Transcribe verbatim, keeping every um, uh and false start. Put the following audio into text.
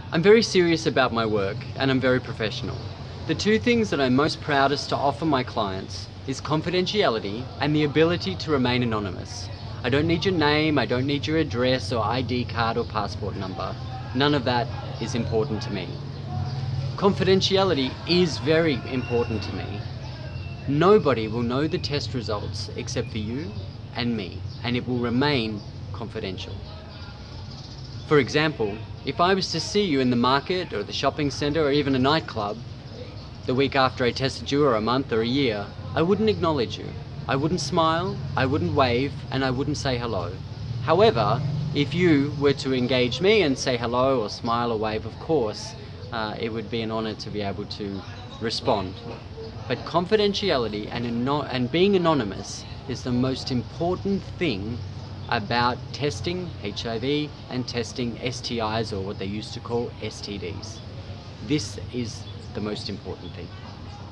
I'm very serious about my work and I'm very professional. The two things that I'm most proudest to offer my clients is confidentiality and the ability to remain anonymous. I don't need your name, I don't need your address or I D card or passport number. None of that is important to me. Confidentiality is very important to me. Nobody will know the test results except for you and me, and it will remain confidential. For example, if I was to see you in the market or the shopping centre or even a nightclub the week after I tested you, or a month or a year, I wouldn't acknowledge you. I wouldn't smile, I wouldn't wave, and I wouldn't say hello. However, if you were to engage me and say hello or smile or wave, of course, uh, it would be an honour to be able to respond. But confidentiality and, and being anonymous is the most important thing about testing H I V and testing S T Is, or what they used to call S T Ds. This is the most important thing.